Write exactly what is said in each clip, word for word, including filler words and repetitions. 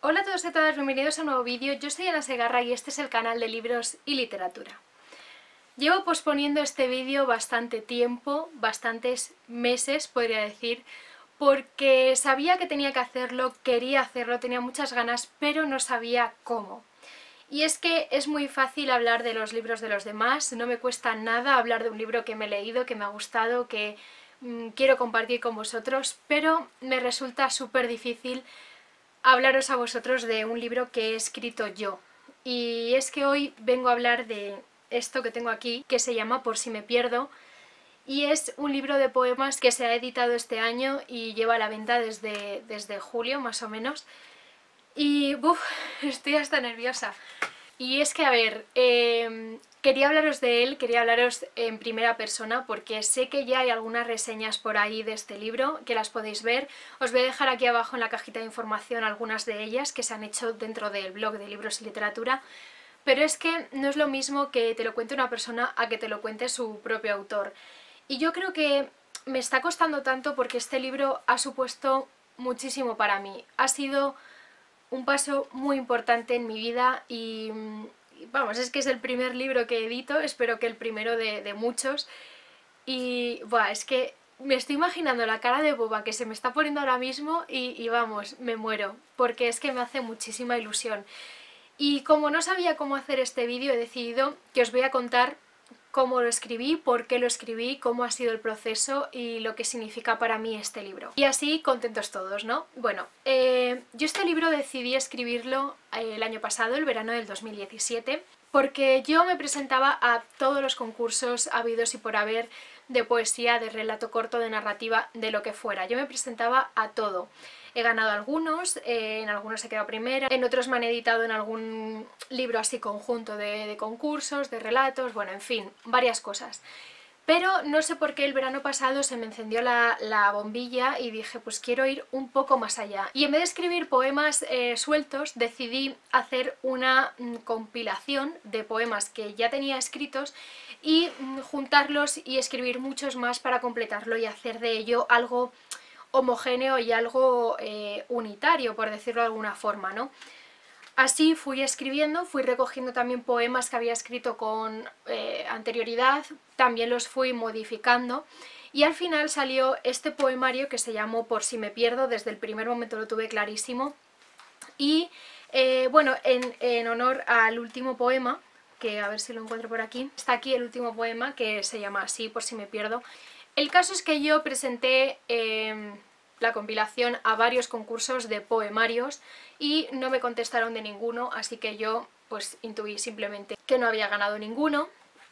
Hola a todos y a todas, bienvenidos a un nuevo vídeo. Yo soy Ana Segarra y este es el canal de libros y literatura. Llevo posponiendo este vídeo bastante tiempo, bastantes meses podría decir, porque sabía que tenía que hacerlo, quería hacerlo, tenía muchas ganas, pero no sabía cómo. Y es que es muy fácil hablar de los libros de los demás, no me cuesta nada hablar de un libro que me he leído, que me ha gustado, que mmm, quiero compartir con vosotros, pero me resulta súper difícil hablaros a vosotros de un libro que he escrito yo. Y es que hoy vengo a hablar de esto que tengo aquí, que se llama Por si me pierdo, y es un libro de poemas que se ha editado este año y lleva a la venta desde, desde julio más o menos. Y ¡buf! Estoy hasta nerviosa. Y es que, a ver, eh, quería hablaros de él, quería hablaros en primera persona porque sé que ya hay algunas reseñas por ahí de este libro que las podéis ver. Os voy a dejar aquí abajo en la cajita de información algunas de ellas que se han hecho dentro del blog de libros y literatura. Pero es que no es lo mismo que te lo cuente una persona a que te lo cuente su propio autor. Y yo creo que me está costando tanto porque este libro ha supuesto muchísimo para mí. Ha sido un paso muy importante en mi vida y vamos, es que es el primer libro que edito, espero que el primero de, de muchos y buah, es que me estoy imaginando la cara de boba que se me está poniendo ahora mismo y, y vamos, me muero, porque es que me hace muchísima ilusión. Y como no sabía cómo hacer este vídeo, he decidido que os voy a contar cómo lo escribí, por qué lo escribí, cómo ha sido el proceso y lo que significa para mí este libro. Y así contentos todos, ¿no? Bueno, eh, yo este libro decidí escribirlo eh, el año pasado, el verano del dos mil diecisiete, porque yo me presentaba a todos los concursos habidos y por haber de poesía, de relato corto, de narrativa, de lo que fuera. Yo me presentaba a todo. He ganado algunos, eh, en algunos he quedado primera, en otros me han editado en algún libro así conjunto de, de concursos, de relatos, bueno, en fin, varias cosas. Pero no sé por qué el verano pasado se me encendió la, la bombilla y dije, pues quiero ir un poco más allá. Y en vez de escribir poemas eh, sueltos, decidí hacer una mm, compilación de poemas que ya tenía escritos y mm, juntarlos y escribir muchos más para completarlo y hacer de ello algo homogéneo y algo eh, unitario, por decirlo de alguna forma, ¿no? Así fui escribiendo, fui recogiendo también poemas que había escrito con eh, anterioridad, también los fui modificando y al final salió este poemario que se llamó Por si me pierdo, desde el primer momento lo tuve clarísimo y eh, bueno, en, en honor al último poema, que a ver si lo encuentro por aquí, está aquí el último poema que se llama así, Por si me pierdo. El caso es que yo presenté eh, la compilación a varios concursos de poemarios y no me contestaron de ninguno, así que yo pues intuí simplemente que no había ganado ninguno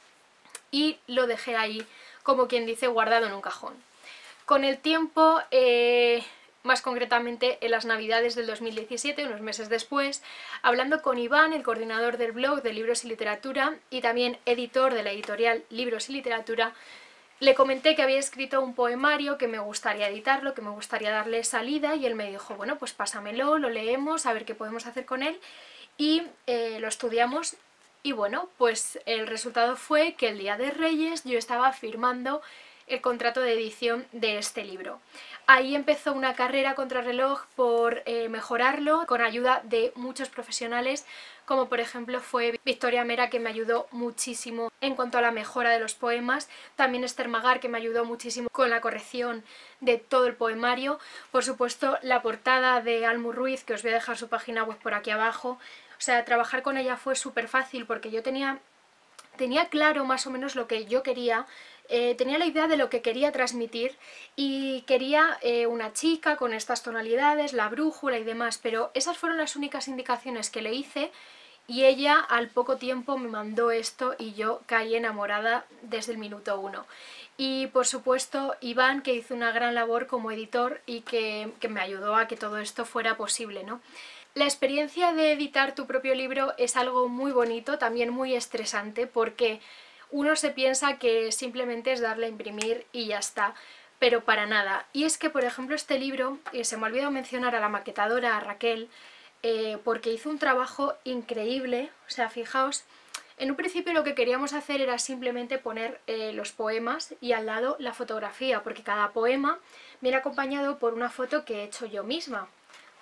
y lo dejé ahí, como quien dice, guardado en un cajón. Con el tiempo, eh, más concretamente en las navidades del dos mil diecisiete, unos meses después, hablando con Iván, el coordinador del blog de Libros y Literatura y también editor de la editorial Libros y Literatura, le comenté que había escrito un poemario, que me gustaría editarlo, que me gustaría darle salida y él me dijo, bueno, pues pásamelo, lo leemos, a ver qué podemos hacer con él y eh, lo estudiamos y bueno, pues el resultado fue que el día de Reyes yo estaba firmando el contrato de edición de este libro. Ahí empezó una carrera contrarreloj por eh, mejorarlo con ayuda de muchos profesionales, como por ejemplo fue Victoria Mera, que me ayudó muchísimo en cuanto a la mejora de los poemas, también Esther Magar, que me ayudó muchísimo con la corrección de todo el poemario, por supuesto la portada de Almu Ruiz, que os voy a dejar su página web por aquí abajo. O sea, trabajar con ella fue súper fácil porque yo tenía, tenía claro más o menos lo que yo quería. Eh, tenía la idea de lo que quería transmitir y quería eh, una chica con estas tonalidades, la brújula y demás, pero esas fueron las únicas indicaciones que le hice y ella al poco tiempo me mandó esto y yo caí enamorada desde el minuto uno. Y por supuesto Iván, que hizo una gran labor como editor y que, que me ayudó a que todo esto fuera posible, ¿no? La experiencia de editar tu propio libro es algo muy bonito, también muy estresante, porque uno se piensa que simplemente es darle a imprimir y ya está, pero para nada. Y es que, por ejemplo, este libro, eh, se me ha olvidado mencionar a la maquetadora, a Raquel, eh, porque hizo un trabajo increíble. O sea, fijaos, en un principio lo que queríamos hacer era simplemente poner eh, los poemas y al lado la fotografía, porque cada poema viene acompañado por una foto que he hecho yo misma.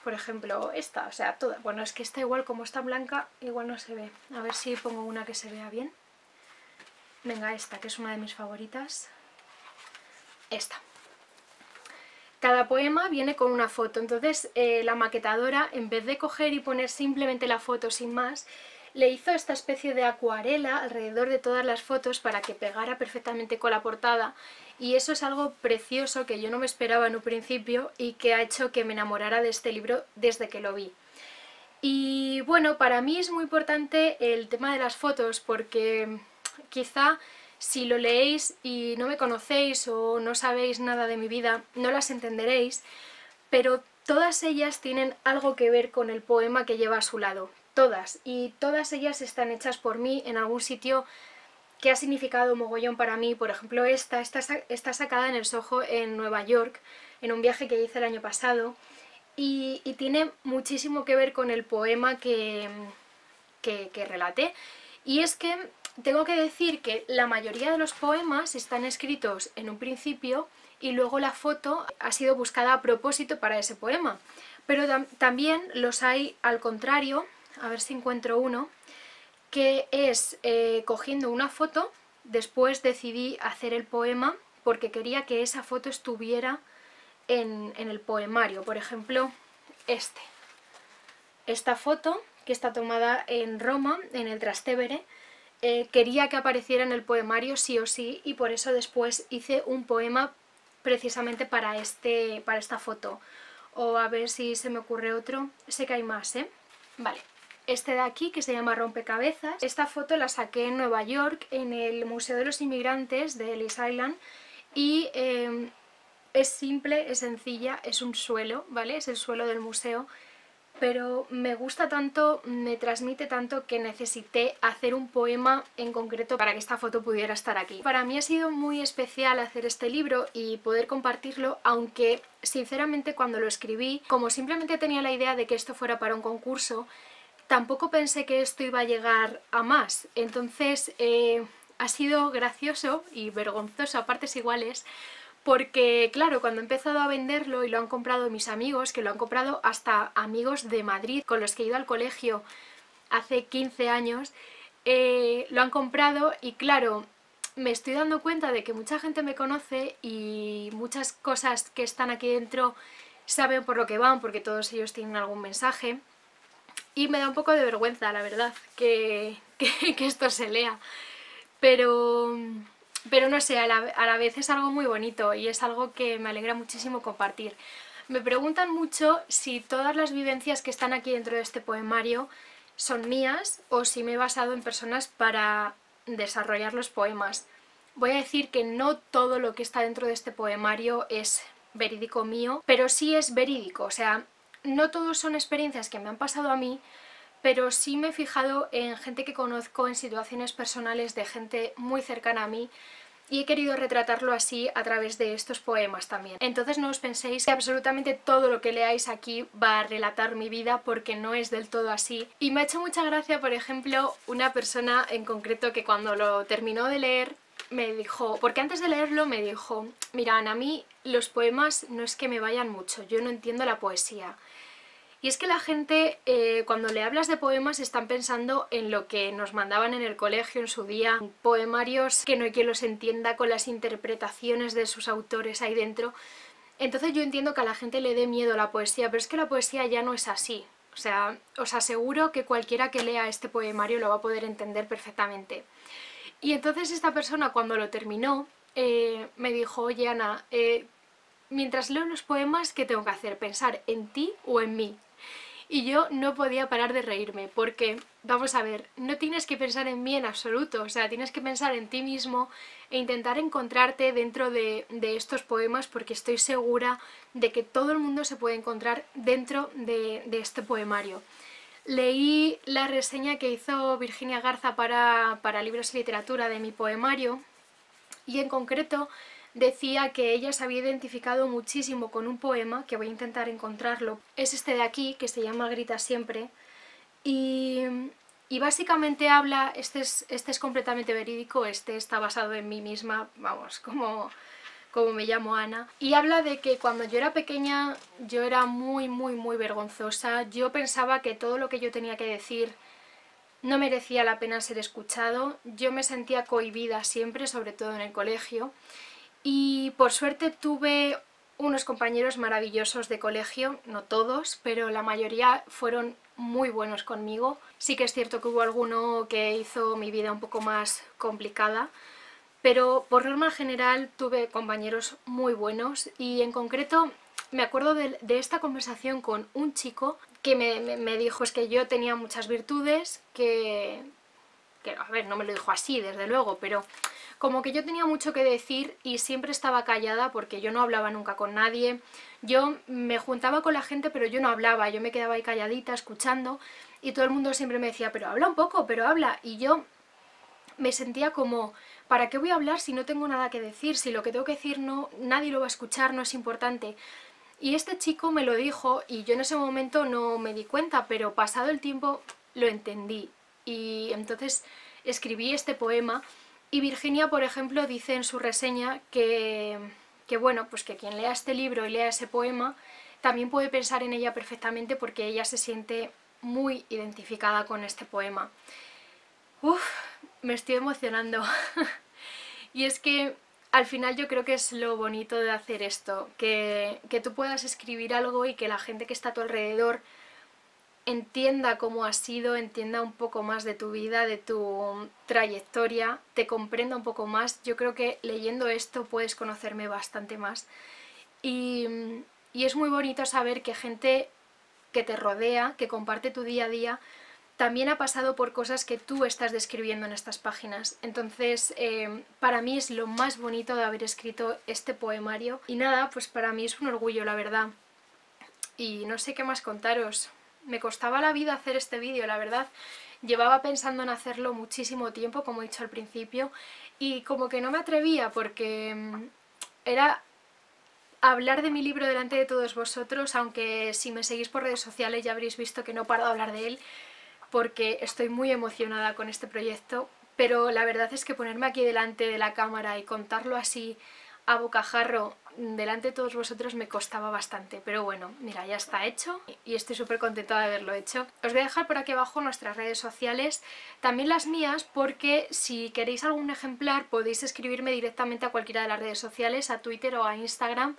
por ejemplo esta, o sea, toda. Bueno, es que esta igual como está blanca, igual no se ve. A ver si pongo una que se vea bien. Venga, esta, que es una de mis favoritas. Esta. Cada poema viene con una foto, entonces eh, la maquetadora, en vez de coger y poner simplemente la foto sin más, le hizo esta especie de acuarela alrededor de todas las fotos para que pegara perfectamente con la portada, y eso es algo precioso que yo no me esperaba en un principio y que ha hecho que me enamorara de este libro desde que lo vi. Y bueno, para mí es muy importante el tema de las fotos porque quizá si lo leéis y no me conocéis o no sabéis nada de mi vida, no las entenderéis, pero todas ellas tienen algo que ver con el poema que lleva a su lado. Todas. Y todas ellas están hechas por mí en algún sitio que ha significado mogollón para mí. Por ejemplo, esta está, está sacada en el Soho en Nueva York, en un viaje que hice el año pasado, y, y tiene muchísimo que ver con el poema que, que, que relaté. Y es que tengo que decir que la mayoría de los poemas están escritos en un principio y luego la foto ha sido buscada a propósito para ese poema. Pero tam también los hay al contrario, a ver si encuentro uno, que es eh, cogiendo una foto, después decidí hacer el poema porque quería que esa foto estuviera en, en el poemario. Por ejemplo, este. Esta foto, que está tomada en Roma, en el Trastevere, Eh, quería que apareciera en el poemario sí o sí, y por eso después hice un poema precisamente para, este, para esta foto. O a ver si se me ocurre otro. Sé que hay más, ¿eh? Vale. Este de aquí, que se llama Rompecabezas. Esta foto la saqué en Nueva York, en el Museo de los Inmigrantes de Ellis Island, y eh, es simple, es sencilla, es un suelo, ¿vale? Es el suelo del museo. Pero me gusta tanto, me transmite tanto que necesité hacer un poema en concreto para que esta foto pudiera estar aquí. Para mí ha sido muy especial hacer este libro y poder compartirlo, aunque sinceramente cuando lo escribí, como simplemente tenía la idea de que esto fuera para un concurso, tampoco pensé que esto iba a llegar a más. Entonces eh, ha sido gracioso y vergonzoso a partes iguales, porque claro, cuando he empezado a venderlo y lo han comprado mis amigos, que lo han comprado hasta amigos de Madrid con los que he ido al colegio hace quince años, eh, lo han comprado y claro, me estoy dando cuenta de que mucha gente me conoce y muchas cosas que están aquí dentro saben por lo que van, porque todos ellos tienen algún mensaje, y me da un poco de vergüenza, la verdad, que, que, que esto se lea, pero... Pero no sé, a la, a la vez es algo muy bonito y es algo que me alegra muchísimo compartir. Me preguntan mucho si todas las vivencias que están aquí dentro de este poemario son mías o si me he basado en personas para desarrollar los poemas. Voy a decir que no todo lo que está dentro de este poemario es verídico mío, pero sí es verídico, o sea, no todos son experiencias que me han pasado a mí, pero sí me he fijado en gente que conozco, en situaciones personales de gente muy cercana a mí, y he querido retratarlo así a través de estos poemas también. Entonces no os penséis que absolutamente todo lo que leáis aquí va a relatar mi vida, porque no es del todo así. Y me ha hecho mucha gracia, por ejemplo, una persona en concreto que cuando lo terminó de leer me dijo, porque antes de leerlo me dijo, mira Ana, a mí los poemas no es que me vayan mucho, yo no entiendo la poesía. Y es que la gente, eh, cuando le hablas de poemas, están pensando en lo que nos mandaban en el colegio en su día, poemarios que no hay quien los entienda, con las interpretaciones de sus autores ahí dentro. Entonces yo entiendo que a la gente le dé miedo la poesía, pero es que la poesía ya no es así. O sea, os aseguro que cualquiera que lea este poemario lo va a poder entender perfectamente. Y entonces esta persona, cuando lo terminó, eh, me dijo, oye Ana, eh, mientras leo los poemas, ¿qué tengo que hacer? ¿Pensar en ti o en mí? Y yo no podía parar de reírme, porque, vamos a ver, no tienes que pensar en mí en absoluto, o sea, tienes que pensar en ti mismo e intentar encontrarte dentro de, de estos poemas, porque estoy segura de que todo el mundo se puede encontrar dentro de, de este poemario. Leí la reseña que hizo Virginia Garza para, para Libros y Literatura de mi poemario, y en concreto decía que ella se había identificado muchísimo con un poema, que voy a intentar encontrarlo, es este de aquí, que se llama Grita siempre, y, y básicamente habla, este es, este es completamente verídico, este está basado en mí misma, vamos, como, como me llamo Ana, y habla de que cuando yo era pequeña yo era muy muy muy vergonzosa. Yo pensaba que todo lo que yo tenía que decir no merecía la pena ser escuchado. Yo me sentía cohibida siempre, sobre todo en el colegio, y por suerte tuve unos compañeros maravillosos de colegio, no todos, pero la mayoría fueron muy buenos conmigo. Sí que es cierto que hubo alguno que hizo mi vida un poco más complicada, pero por norma general tuve compañeros muy buenos, y en concreto me acuerdo de, de esta conversación con un chico que me, me, me dijo es que yo tenía muchas virtudes, que, que, a ver, no me lo dijo así desde luego, pero como que yo tenía mucho que decir y siempre estaba callada porque yo no hablaba nunca con nadie. Yo me juntaba con la gente pero yo no hablaba, yo me quedaba ahí calladita escuchando, y todo el mundo siempre me decía pero habla un poco, pero habla, y yo me sentía como, ¿para qué voy a hablar si no tengo nada que decir? Si lo que tengo que decir no, nadie lo va a escuchar, no es importante. Y este chico me lo dijo y yo en ese momento no me di cuenta, pero pasado el tiempo lo entendí. Y entonces escribí este poema, y Virginia, por ejemplo, dice en su reseña que, que bueno, pues que quien lea este libro y lea ese poema también puede pensar en ella perfectamente porque ella se siente muy identificada con este poema. Uf, me estoy emocionando. Y es que al final yo creo que es lo bonito de hacer esto, que, que tú puedas escribir algo y que la gente que está a tu alrededor entienda cómo has sido, entienda un poco más de tu vida, de tu trayectoria, te comprenda un poco más. Yo creo que leyendo esto puedes conocerme bastante más. Y, y es muy bonito saber que gente que te rodea, que comparte tu día a día, también ha pasado por cosas que tú estás describiendo en estas páginas. Entonces, eh, para mí es lo más bonito de haber escrito este poemario. Y nada, pues para mí es un orgullo, la verdad. Y no sé qué más contaros. Me costaba la vida hacer este vídeo, la verdad. Llevaba pensando en hacerlo muchísimo tiempo, como he dicho al principio, y como que no me atrevía porque era hablar de mi libro delante de todos vosotros, aunque si me seguís por redes sociales ya habréis visto que no paro de hablar de él, porque estoy muy emocionada con este proyecto, pero la verdad es que ponerme aquí delante de la cámara y contarlo así a bocajarro delante de todos vosotros me costaba bastante, pero bueno, mira, ya está hecho y estoy súper contenta de haberlo hecho. Os voy a dejar por aquí abajo nuestras redes sociales, también las mías, porque si queréis algún ejemplar podéis escribirme directamente a cualquiera de las redes sociales, a Twitter o a Instagram,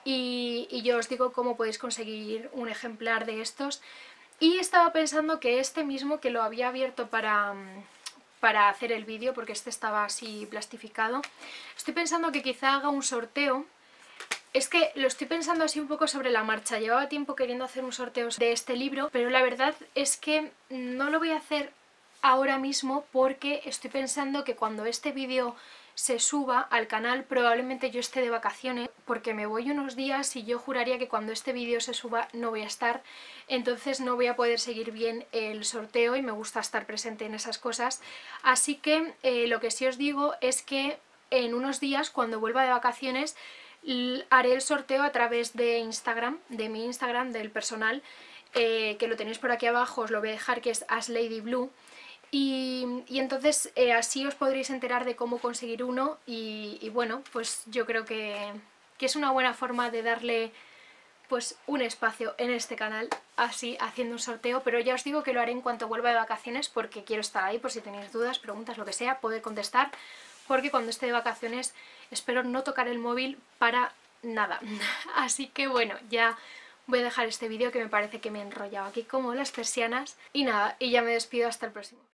y, y yo os digo cómo podéis conseguir un ejemplar de estos. Y estaba pensando que este mismo, que lo había abierto para, para hacer el vídeo, porque este estaba así plastificado, estoy pensando que quizá haga un sorteo. Es que lo estoy pensando así un poco sobre la marcha, llevaba tiempo queriendo hacer un sorteo de este libro, pero la verdad es que no lo voy a hacer ahora mismo porque estoy pensando que cuando este vídeo se suba al canal probablemente yo esté de vacaciones, porque me voy unos días y yo juraría que cuando este vídeo se suba no voy a estar, entonces no voy a poder seguir bien el sorteo y me gusta estar presente en esas cosas. Así que eh, lo que sí os digo es que en unos días, cuando vuelva de vacaciones, haré el sorteo a través de Instagram, de mi Instagram, del personal, eh, que lo tenéis por aquí abajo, os lo voy a dejar, que es asLadyBlue. Y, y entonces eh, así os podréis enterar de cómo conseguir uno, y, y bueno, pues yo creo que, que es una buena forma de darle pues un espacio en este canal, así haciendo un sorteo, pero ya os digo que lo haré en cuanto vuelva de vacaciones porque quiero estar ahí por si tenéis dudas, preguntas, lo que sea, poder contestar, porque cuando esté de vacaciones espero no tocar el móvil para nada. Así que bueno, ya voy a dejar este vídeo que me parece que me he enrollado aquí como las persianas, y nada, y ya me despido hasta el próximo.